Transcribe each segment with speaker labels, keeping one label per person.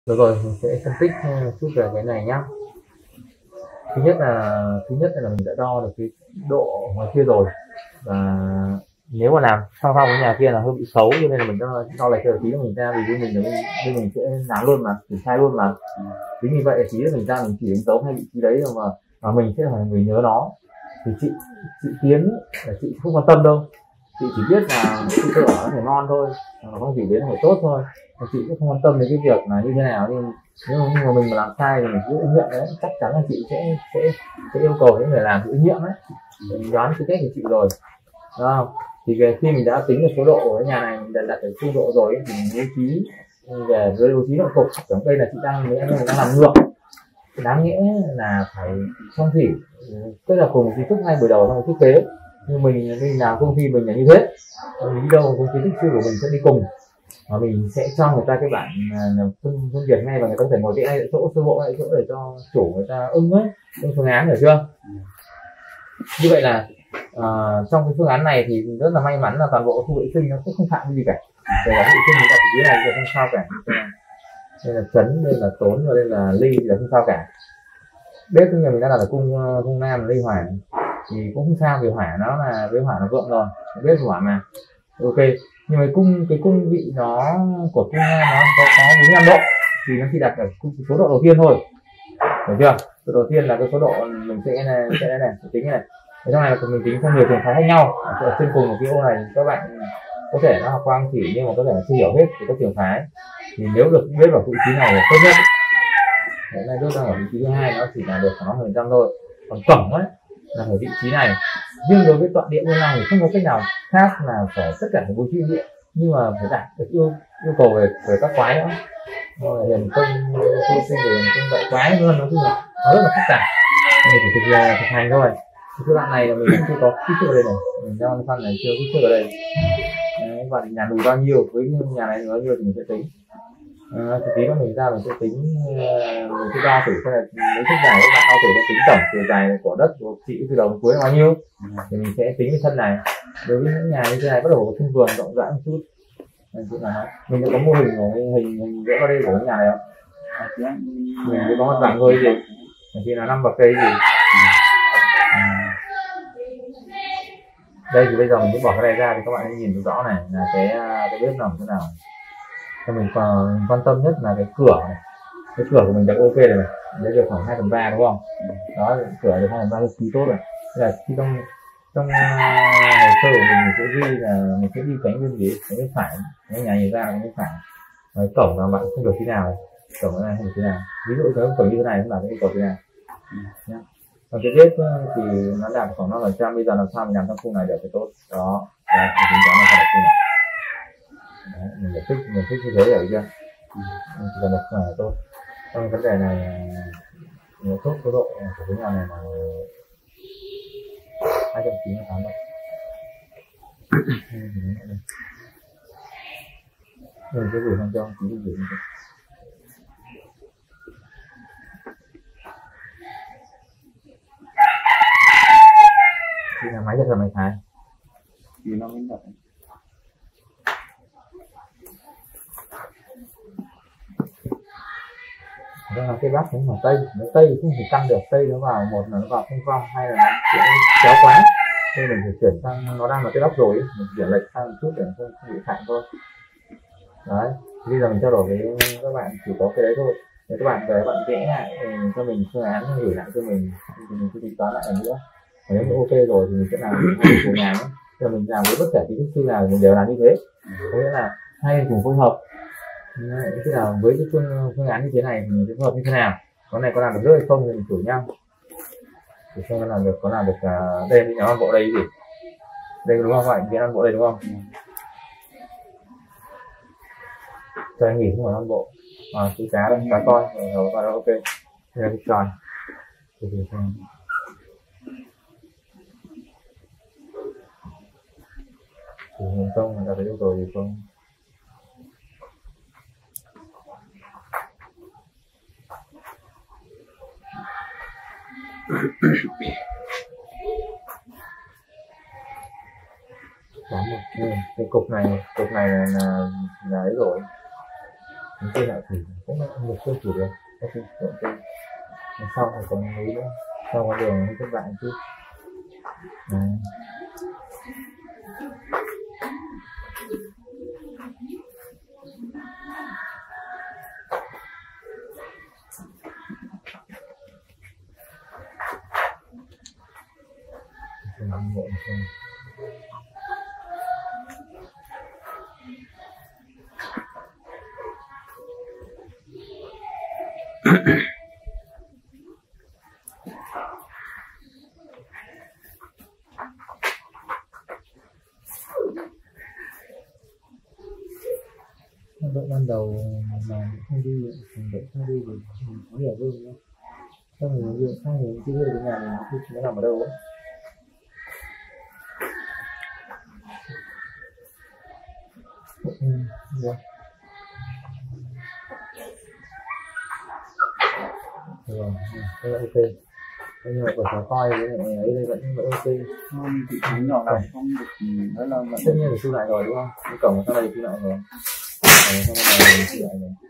Speaker 1: Được rồi, mình sẽ phân tích một chút về cái này nhá. Thứ nhất là mình đã đo được cái độ ngoài kia rồi, và nếu mà làm song song với nhà kia là hơi bị xấu, cho nên là mình đo lệch cái tí của mình ra, vì bên mình sẽ làm luôn mà, triển khai luôn mà. Chính vì vậy tí mình ra mình chỉ đánh dấu hai vị trí đấy rồi mà mình sẽ là người nhớ nó. Thì chị Tiến là chị không quan tâm đâu, chị chỉ biết là chị tự ở nó phải ngon thôi, nó không chỉ đến phải tốt thôi, và chị cũng không quan tâm đến cái việc là như thế nào. Nhưng nếu mà mình mà làm sai thì mình chịu trách nhiệm đấy, chắc chắn là chị sẽ yêu cầu những người làm chịu trách nhiệm đấy. Mình đoán tư cách của chị rồi, đúng không? Thì về khi mình đã tính được số độ của cái nhà này, mình đã đặt được số độ rồi ấy, thì mình bố trí về với bố trí nội cục. Giống đây là chị đang làm ngược, đáng nghĩa là phải song thủy, tức là cùng kiến thức ngay buổi đầu trong thiết kế. Nhưng mình làm công ty mình là như thế, mình đi đâu công kiến thức sư của mình sẽ đi cùng, và mình sẽ cho người ta cái bản phân biệt ngay, và người ta có thể ngồi cái chỗ sơ bộ ngay chỗ để cho chủ người ta ưng ấy, ưng phương án, hiểu chưa? Như vậy là trong cái phương án này thì rất là may mắn là toàn bộ khu vệ sinh nó cũng không phạm cái gì cả, kể cả vệ sinh người ta thì dưới này thì không sao cả. Đây là Trấn, đây là Tốn, và đây là Ly thì là không sao cả. Bếp của nhà mình đã là cung nam Ly Hỏa thì cũng không sao, vì hỏa nó là với hỏa nó vượng rồi, bếp hỏa mà, ok. Nhưng mà cái cung vị nó của cung nam nó có 45 độ thì nó chỉ đặt ở số độ đầu tiên thôi, hiểu chưa? Số đầu tiên là cái số độ mình sẽ này tính này. Cái trong này là mình tính theo nhiều trường phái khác nhau. Ở trên cùng một cái ô này các bạn có thể nó học quang thủy nhưng mà có thể là chưa hiểu hết về các trường phái, thì nếu được biết vào vị trí này là tốt nhất. Hiện nay đốt đang ở vị trí thứ hai, nó chỉ là được khoảng 50% thôi. Còn cổng ấy là ở vị trí này. Riêng đối với tọa điện như này thì không có cách nào khác là phải tất cả phải bố trí điện, nhưng mà phải đạt được yêu cầu về các quái nữa. Hiền công tu sinh rồi công đại quái luôn, nó rất là phức tạp, mình chỉ thực hành thôi. Cái đoạn này là mình chưa có kích thước ở đây này, mình đang phân này chưa kích thước ở đây. Đấy, và nhà đủ bao nhiêu với nhà này bao nhiêu thì mình sẽ tính. Thì tí nữa mình ra mình sẽ tính, mình sẽ đo thử xem là mấy chiếc dài các bạn đo thử sẽ tính tổng chiều dài của đất của chị từ đầu đến cuối là bao nhiêu, thì mình sẽ tính cái thân này. Đối với những nhà như thế này bắt đầu có sân vườn rộng rãi một chút, mình đã có mô hình của hình vẽ vào đây của cái nhà này không? Mình mới có mặt bằng thôi gì, thì là 5 bậc cây gì. Đây thì bây giờ mình sẽ bỏ cái này ra thì các bạn nhìn rõ này là cái bếp nằm thế nào. Cho mình quan tâm nhất là cái cửa này. Cái cửa của mình đã ok rồi này, đấy được khoảng 2/3 đúng không? Đó, cửa được 2/3 thì tốt rồi. Thế là khi trong hồ sơ của mình sẽ ghi là mình sẽ đi cánh bên gì, cánh bên phải, cái nhà nhìn ra là cánh bên phải. Rồi cổng là bạn không được thế nào, cổng này không được thế nào. Ví dụ cái cổng như thế này không là cái cổng thế nào. Nhá. Còn cái bếp thì nó đạt khoảng 5%, bây giờ làm sao mình làm trong khu này để cho tốt. Đó, đấy, mình tính toán là phải khu này. Đấy, mình thích như thế rồi chưa? Chỉ cần được là tốt. Trong vấn đề này nhiều thuốc số độ của cái nhà này là 298 độ. Mình sẽ gửi sang cho chị gửi như thế. Thì là máy rất là máy thái thì nó mới đợi. Đó là cái bát cũng mà tây không thể căn được, tây nó vào một là nó vào không vong, hay là nó kéo quá, nên mình phải chuyển sang, nó đang là cái bát rồi mình chuyển lệch sang một chút để không bị phạm thôi. Đấy, bây giờ mình trao đổi với các bạn chỉ có cái đấy thôi. Nếu các bạn về bạn vẽ lại cho mình phương án, gửi lại cho mình thì mình sẽ tính toán lại nữa. Và nếu ok rồi thì mình sẽ làm hai cùng làm ấy. Thì mình làm với bất kể kỹ sư nào mình đều làm như thế. Có nghĩa là hai bên cùng phối hợp. Thế nào với cái phương án như thế này thì mình sẽ phối hợp như thế nào? Cái này có làm được rất hay không thì mình thử nhau. Thì xem có làm được đây thì nhóm bộ đây gì? Đây đúng không bạn? Cái bộ đây đúng không? Cho anh nghỉ không phải 5 bộ. Chú cá đây, cá coi, và đó ok. Đây là cái tròn. Thì xem. Thì thành công là thấy yêu cầu gì không? Có một cái cục này là ấy rồi. những cây đạo thủy cũng là không được cơ chủ được, có thể chọn cây sau phải còn núi nữa, sau con đường nó thất bại chứ. Đấy. Đội ban đầu mà không đi, đội không đi thì mình có hiểu hơn nhé. Xong rồi ví dụ sang thì chưa biết được nhà mình nó nằm ở đâu ấy. Được. Rồi, đây là ok. Nhưng mà của cháu coi với lại ấy đây vẫn ok.
Speaker 2: Không, thị trường nhỏ này không được nữa là vẫn.
Speaker 1: Tất nhiên phải thu lại rồi đúng không? Cái cổng sau này thu lại rồi. Sau này thu lại rồi.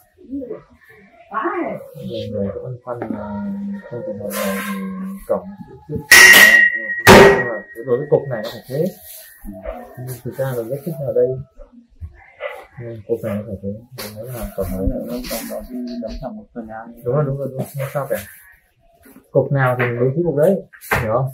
Speaker 1: Nhiều người có băn khoăn trong trường hợp này thì cổng trước nhưng mà đối với cục này nó phải thế. Nhưng thực ra là rất thích ở đây. Cục này nó phải thế. Nếu là cổng này
Speaker 2: nó cổng đó thì đấm thẳng một phần nhà.
Speaker 1: Đúng rồi, không sao cả. Cục nào thì đúng cái cục đấy, hiểu không?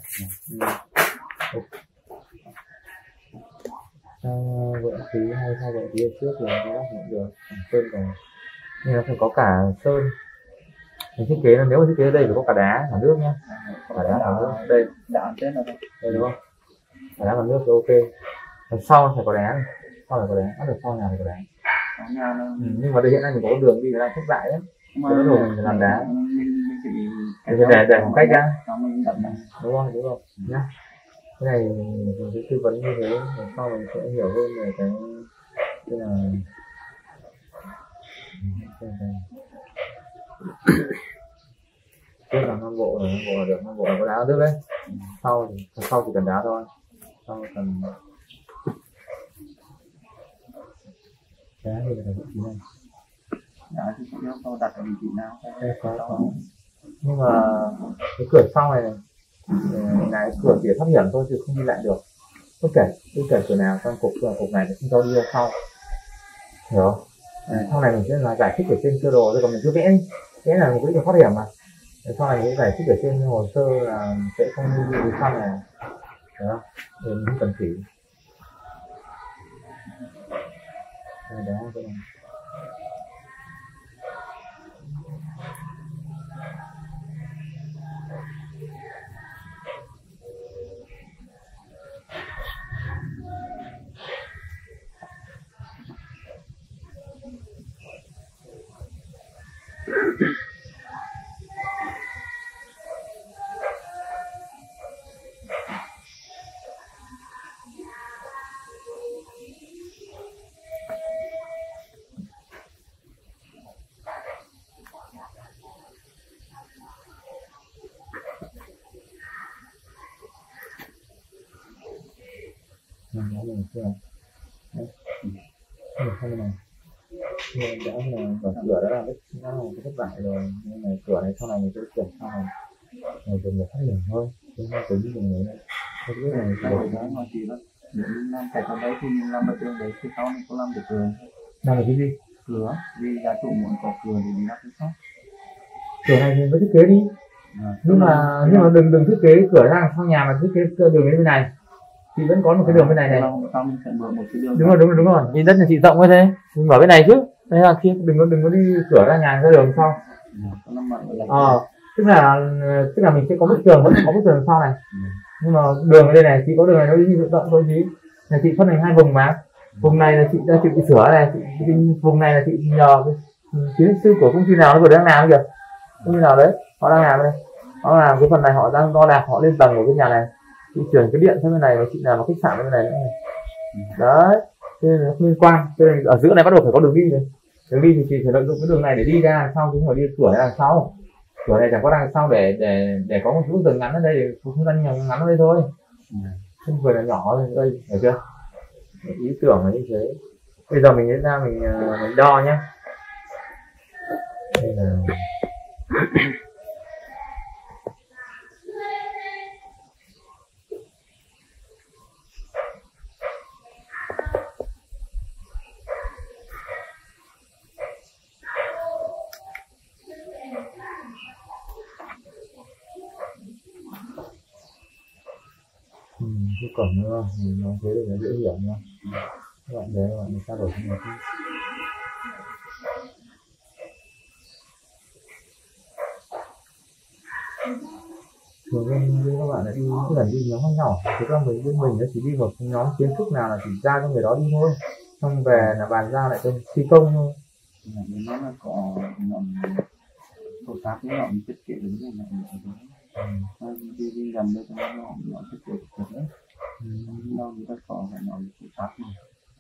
Speaker 1: Sao vợ khí hay sao vợ khí trước thì nó lắp nhận được sơn còn nhưng nó phải có cả sơn. Mình thiết kế là nếu mà thiết kế ở đây phải có cả đá cả nước nhá, cả đá cả nước đây
Speaker 2: đá trên này
Speaker 1: đây đúng không? Cả đá và nước thì ok. Còn sau phải có đá này, sau phải có đá, bắt được sau nhà phải có đá. Nhưng mà đây hiện nay mình có đường đi là thất bại đấy. Cái đồ mình làm đá. Mình phải để khoảng cách ra. Đúng không? Nhá. Cái này mình sẽ tư vấn như thế, để sau mình sẽ hiểu hơn về cái là trước là 5 bộ rồi, 5 bộ là được, 5 bộ là có đá nước đấy. Sau chỉ cần đá thôi. Sau cần đá thì là vị trí này.
Speaker 2: Đá thì yêu cầu đặt ở vị trí nào?
Speaker 1: Có. Nhưng mà cái cửa sau này là cửa chỉ thoát hiểm thôi chứ không đi lại được. Bất kể cửa nào trong cục này thì không cho đi ra sau, hiểu không? Sau này mình sẽ là giải thích ở trên sơ đồ rồi, còn mình cứ vẽ là một cái đường thoát hiểm mà. Sau này mình sẽ giải thích ở trên hồ sơ là sẽ không đi sau này, hiểu không? Mình không cần chỉ. Đó cái này. Mình chưa không này nhưng đã là mở cửa đã là thất bại rồi, nhưng mà cửa này sau này mình sẽ chuyển sau này dùng để phát triển thôi, chứ không tính dùng này không biết này
Speaker 2: cái đó mà chỉ đó nếu mình làm cái đấy thì mình làm ở trường đấy thì sau mình có làm được cửa.
Speaker 1: Làm được cái gì?
Speaker 2: Cửa, vì gia chủ muốn có cửa thì đi lắp cái sau.
Speaker 1: Cửa này thì mới thiết kế đi. Nhưng mà đừng thiết kế cửa ra sau nhà mà thiết kế đường bên này thì vẫn có một cái đường bên này
Speaker 2: Sau mình sẽ mở một cái đường.
Speaker 1: Đúng rồi, nhìn đất nhà chị rộng như thế mình mở bên này chứ, đây là kia đừng có đi cửa ra nhà ra đường sau. Tức là mình sẽ có bức tường, vẫn có bức tường sau này. Nhưng mà đường ở đây này chỉ có đường này nó đi rộng thôi chứ. Là chị phân thành 2 vùng mà. Vùng này là chị bị sửa này, vùng này là chị nhờ cái kiến sư của công ty nào nó vừa đang làm kìa. Công ty nào đấy, họ đang làm đây. Họ làm cái phần này, họ đang đo đạc, họ lên tầng của cái nhà này. Chị chuyển cái điện sang bên này và chị làm một khách sạn bên này nữa này. Đấy, thế nên nó liên quan. Thế nên ở giữa này bắt đầu phải có đường đi này. Đường đi thì chị phải lợi dụng cái đường này để đi ra sau, chứ không phải đi cửa này đằng sau. Cửa này chẳng có đằng sau để có một chút tường ngắn ở đây, để không gian ngắn ở đây thôi. Không phải là nhỏ ở đây, hiểu chưa? Ý tưởng là như thế. Bây giờ mình ra mình đo nhá. Đây là cái cổng nữa, mình nói thế để nó dễ hiểu nha. Các bạn đấy, các bạn trao đổi với nhau. Thường bên các bạn lại đi tức là đi nhóm khác nhau, thế còn bên mình nó chỉ đi một nhóm kiến thức nào là chỉ ra cho người đó đi thôi, xong về là bàn giao lại cho phi công thôi.
Speaker 2: Nó là có nhóm tổ tác với nhóm thiết kế đứng này này đi gần đây cho nó nhóm thiết kế được đấy. Nó người ta có phải nhóm tổ tác này.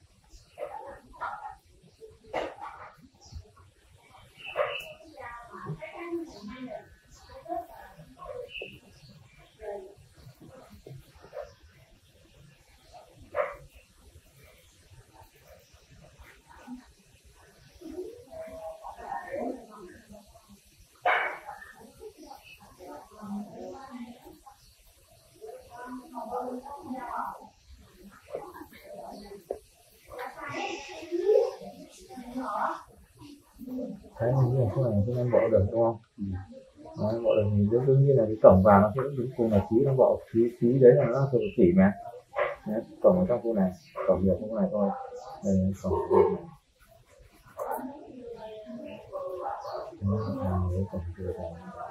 Speaker 1: Đấy, mình nghĩ là cái này không bỏ được đúng không? Đấy, bỏ được thì đương nhiên là cái cổng vào nó sẽ đứng cùng là phí, nó bỏ phí đấy là nó thuộc chỉ mà. Đấy, cổng ở trong khu này, cổng nhiều khu này thôi. Đây là cổng này. Đấy, cổng kia này.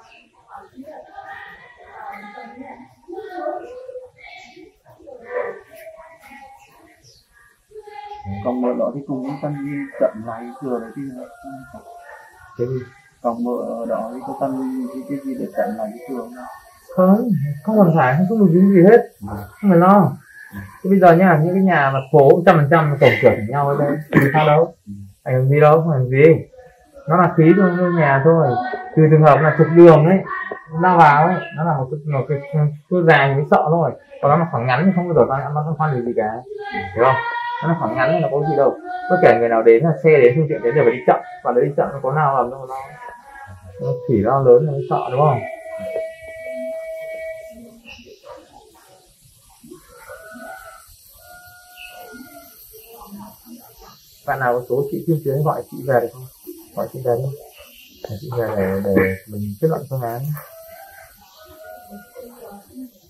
Speaker 2: Còn mở đó thì cùng những tân viên chậm lại cửa đấy thì
Speaker 1: Cái gì?
Speaker 2: còn mở đó thì có tân cái gì để chậm lại cái cửa
Speaker 1: không còn phải, không có gì hết, không phải lo. Thế bây giờ nhá, những cái nhà mà phố 100% cổng cửa với nhau ở đây thì sao đâu, ảnh hưởng gì đâu, không ảnh gì, nó là phí của nhà thôi. Trừ trường hợp là trục đường ấy, ra vào ấy, nó là một cái cua dài mới sợ thôi, còn nó là khoảng ngắn thì không bao giờ nó không khoan gì cả, hiểu không? Nó là khoảng ngắn thì nó có gì đâu, bất kể người nào đến là xe đến phương tiện đến đều phải đi chậm, và đấy đi chậm nó có nào làm đâu, nó chỉ lo lớn là mới sợ đúng không? Bạn nào có số chị Kim Tuyến gọi chị về được không? Gọi chị về đi. Chị về để mình kết luận phương án.